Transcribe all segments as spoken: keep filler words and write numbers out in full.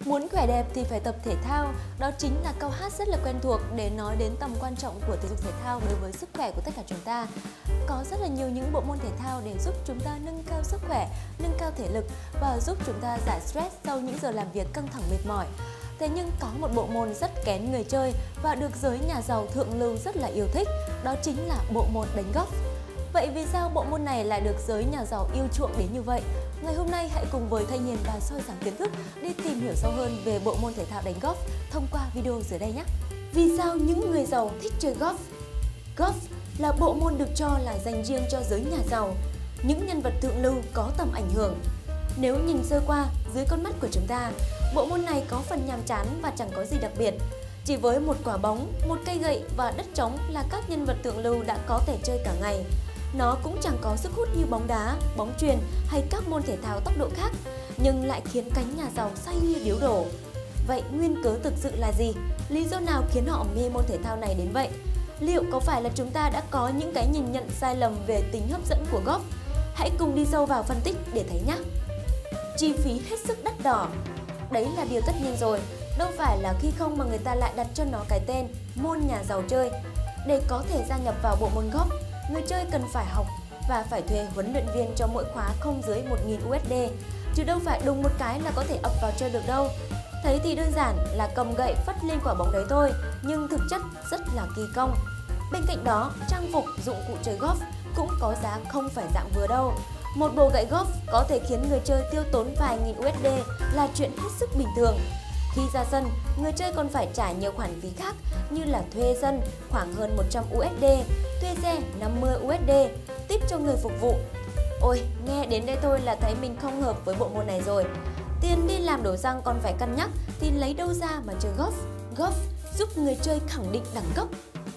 Muốn khỏe đẹp thì phải tập thể thao, đó chính là câu hát rất là quen thuộc để nói đến tầm quan trọng của thể dục thể thao đối với sức khỏe của tất cả chúng ta. Có rất là nhiều những bộ môn thể thao để giúp chúng ta nâng cao sức khỏe, nâng cao thể lực và giúp chúng ta giải stress sau những giờ làm việc căng thẳng mệt mỏi. Thế nhưng có một bộ môn rất kén người chơi và được giới nhà giàu thượng lưu rất là yêu thích, đó chính là bộ môn đánh golf. Vậy vì sao bộ môn này lại được giới nhà giàu yêu chuộng đến như vậy? Ngày hôm nay hãy cùng với Thanh Hiền và soi sáng kiến thức đi tìm hiểu sâu hơn về bộ môn thể thao đánh golf thông qua video dưới đây nhé. Vì sao những người giàu thích chơi golf? Golf là bộ môn được cho là dành riêng cho giới nhà giàu, những nhân vật thượng lưu có tầm ảnh hưởng. Nếu nhìn sơ qua dưới con mắt của chúng ta, bộ môn này có phần nhàm chán và chẳng có gì đặc biệt. Chỉ với một quả bóng, một cây gậy và đất trống là các nhân vật thượng lưu đã có thể chơi cả ngày. Nó cũng chẳng có sức hút như bóng đá, bóng chuyền hay các môn thể thao tốc độ khác, nhưng lại khiến cánh nhà giàu say như điếu đổ. Vậy nguyên cớ thực sự là gì? Lý do nào khiến họ mê môn thể thao này đến vậy? Liệu có phải là chúng ta đã có những cái nhìn nhận sai lầm về tính hấp dẫn của golf? Hãy cùng đi sâu vào phân tích để thấy nhé! Chi phí hết sức đắt đỏ. Đấy là điều tất nhiên rồi, đâu phải là khi không mà người ta lại đặt cho nó cái tên môn nhà giàu chơi. Để có thể gia nhập vào bộ môn golf, người chơi cần phải học và phải thuê huấn luyện viên cho mỗi khóa không dưới một nghìn u ét đê, chứ đâu phải đùng một cái là có thể ập vào chơi được đâu. Thấy thì đơn giản là cầm gậy phất lên quả bóng đấy thôi, nhưng thực chất rất là kỳ công. Bên cạnh đó, trang phục, dụng cụ chơi golf cũng có giá không phải dạng vừa đâu. Một bộ gậy golf có thể khiến người chơi tiêu tốn vài nghìn u ét đê là chuyện hết sức bình thường. Khi ra sân, người chơi còn phải trả nhiều khoản phí khác như là thuê sân khoảng hơn một trăm u ét đê, thuê xe năm mươi u ét đê, tip cho người phục vụ. Ôi, nghe đến đây thôi là thấy mình không hợp với bộ môn này rồi. Tiền đi làm đổ răng còn phải cân nhắc thì lấy đâu ra mà chơi golf? Golf giúp người chơi khẳng định đẳng cấp.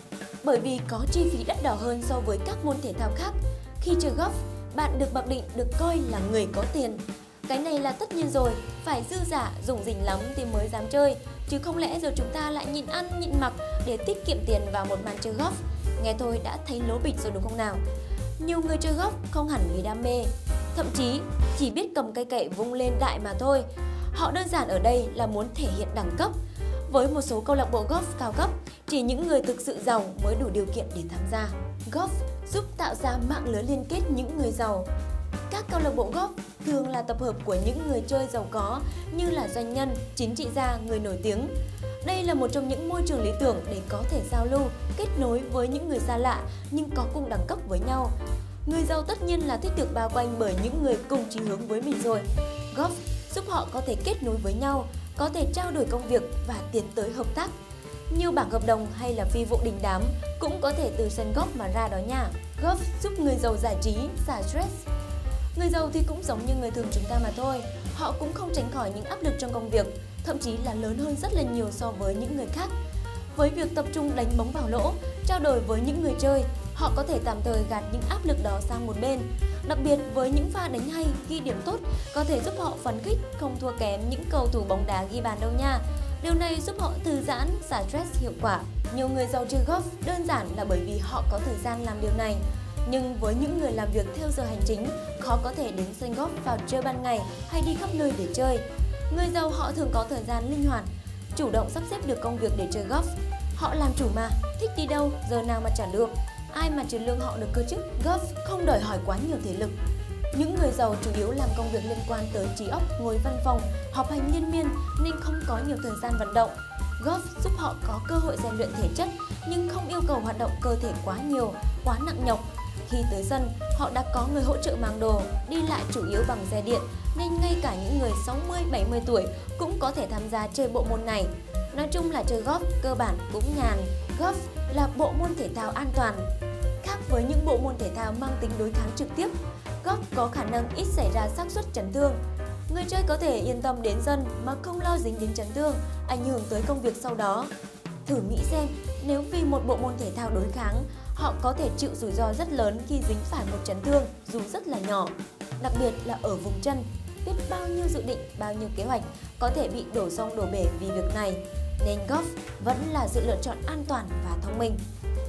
Bởi vì có chi phí đắt đỏ hơn so với các môn thể thao khác. Khi chơi golf, bạn được mặc định được coi là người có tiền. Cái này là tất nhiên rồi, phải dư giả, rủng rỉnh lắm thì mới dám chơi, chứ không lẽ giờ chúng ta lại nhịn ăn, nhịn mặc để tiết kiệm tiền vào một màn chơi golf. Nghe thôi đã thấy lố bịch rồi đúng không nào? Nhiều người chơi golf không hẳn vì đam mê, thậm chí chỉ biết cầm cây gậy vung lên đại mà thôi. Họ đơn giản ở đây là muốn thể hiện đẳng cấp. Với một số câu lạc bộ golf cao cấp, chỉ những người thực sự giàu mới đủ điều kiện để tham gia. Golf giúp tạo ra mạng lưới liên kết những người giàu. Các câu lạc bộ golf thường là tập hợp của những người chơi giàu có như là doanh nhân, chính trị gia, người nổi tiếng. Đây là một trong những môi trường lý tưởng để có thể giao lưu, kết nối với những người xa lạ nhưng có cùng đẳng cấp với nhau. Người giàu tất nhiên là thích được bao quanh bởi những người cùng chí hướng với mình rồi. Golf giúp họ có thể kết nối với nhau, có thể trao đổi công việc và tiến tới hợp tác. Nhiều bảng hợp đồng hay là phi vụ đình đám cũng có thể từ sân golf mà ra đó nha. Golf giúp người giàu giải trí, xả stress. Người giàu thì cũng giống như người thường chúng ta mà thôi. Họ cũng không tránh khỏi những áp lực trong công việc, thậm chí là lớn hơn rất là nhiều so với những người khác. Với việc tập trung đánh bóng vào lỗ, trao đổi với những người chơi, họ có thể tạm thời gạt những áp lực đó sang một bên. Đặc biệt với những pha đánh hay, ghi điểm tốt, có thể giúp họ phấn khích, không thua kém những cầu thủ bóng đá ghi bàn đâu nha. Điều này giúp họ thư giãn, xả stress hiệu quả. Nhiều người giàu chơi golf đơn giản là bởi vì họ có thời gian làm điều này. Nhưng với những người làm việc theo giờ hành chính, khó có thể đến sân golf vào chơi ban ngày hay đi khắp nơi để chơi. Người giàu họ thường có thời gian linh hoạt, chủ động sắp xếp được công việc để chơi golf. Họ làm chủ mà, thích đi đâu, giờ nào mà trả lương. Ai mà trừ lương họ được cơ chứ? Golf không đòi hỏi quá nhiều thể lực. Những người giàu chủ yếu làm công việc liên quan tới trí óc, ngồi văn phòng, họp hành liên miên nên không có nhiều thời gian vận động. Golf giúp họ có cơ hội rèn luyện thể chất nhưng không yêu cầu hoạt động cơ thể quá nhiều, quá nặng nhọc. Khi tới sân, họ đã có người hỗ trợ mang đồ, đi lại chủ yếu bằng xe điện nên ngay cả những người sáu mươi bảy mươi tuổi cũng có thể tham gia chơi bộ môn này. Nói chung là chơi golf cơ bản cũng nhàn. Golf là bộ môn thể thao an toàn. Khác với những bộ môn thể thao mang tính đối kháng trực tiếp, golf có khả năng ít xảy ra xác suất chấn thương. Người chơi có thể yên tâm đến sân mà không lo dính đến chấn thương, ảnh hưởng tới công việc sau đó. Thử nghĩ xem, nếu vì một bộ môn thể thao đối kháng, họ có thể chịu rủi ro rất lớn khi dính phải một chấn thương dù rất là nhỏ. Đặc biệt là ở vùng chân, biết bao nhiêu dự định, bao nhiêu kế hoạch có thể bị đổ sông đổ bể vì việc này. Nên golf vẫn là sự lựa chọn an toàn và thông minh.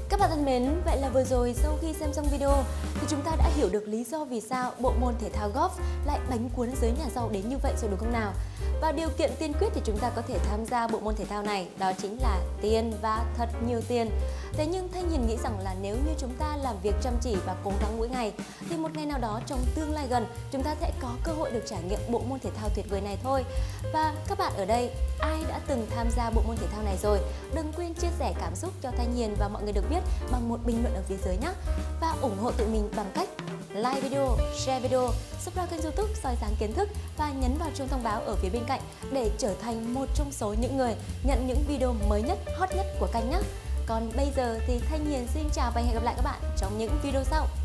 Các bạn thân mến, vậy là vừa rồi sau khi xem xong video thì chúng ta đã hiểu được lý do vì sao bộ môn thể thao golf lại bánh cuốn giới nhà giàu đến như vậy rồi đúng không nào? Và điều kiện tiên quyết thì chúng ta có thể tham gia bộ môn thể thao này đó chính là tiền và thật nhiều tiền. Thế nhưng Thanh Hiền nghĩ rằng là nếu như chúng ta làm việc chăm chỉ và cố gắng mỗi ngày thì một ngày nào đó trong tương lai gần chúng ta sẽ có cơ hội được trải nghiệm bộ môn thể thao tuyệt vời này thôi. Và các bạn ở đây ai đã từng tham gia bộ môn thể thao này rồi? Đừng quên chia sẻ cảm xúc cho Thanh Hiền và mọi người được biết bằng một bình luận ở phía dưới nhé. Và ủng hộ tụi mình bằng cách like video, share video, subscribe kênh YouTube soi sáng kiến thức và nhấn vào chuông thông báo ở phía bên cạnh để trở thành một trong số những người nhận những video mới nhất, hot nhất của kênh nhé. Còn bây giờ thì Thanh Hiền xin chào và hẹn gặp lại các bạn trong những video sau.